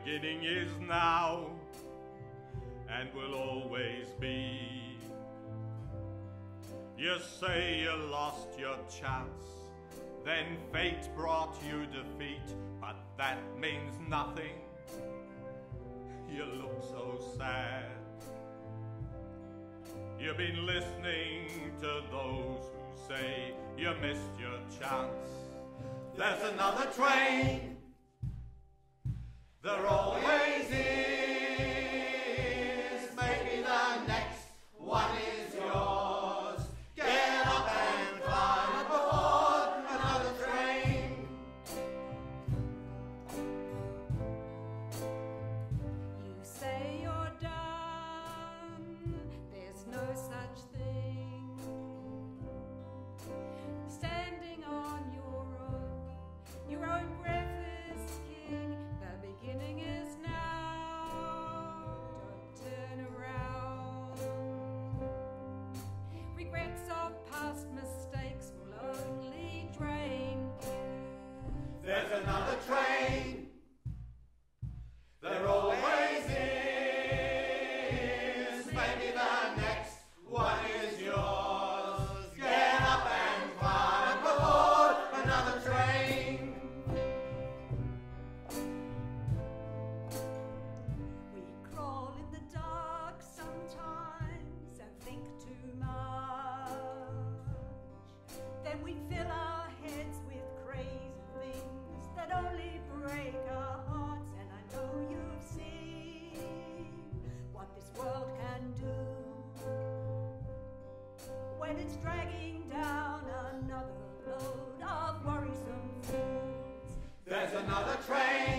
beginning is now and will always be. You say you lost your chance, then fate brought you defeat, but that means nothing. You look so sad. You've been listening to those who say you missed your chance. There's another train, there always is. Maybe the next one is yours. Get up and climb aboard another train. You say you're done, there's no such thing. Standing on your own breathless king. The beginning is now, don't turn around. Regrets of past mistakes will only drain you. There's another train, there always is. Maybe the next one is yours. Get up and climb aboard another train. We crawl in the dark sometimes and think too much. Then we fill our heads with crazy things that only break our hearts. And I know you've seen what this world can do when it's dragging down another load of worrisome fools. There's another train.